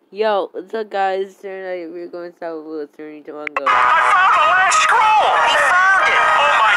Yo, what's up, guys? Tonight we're going to start with Little Journey to Mango. I found the last scroll! He found it! Oh my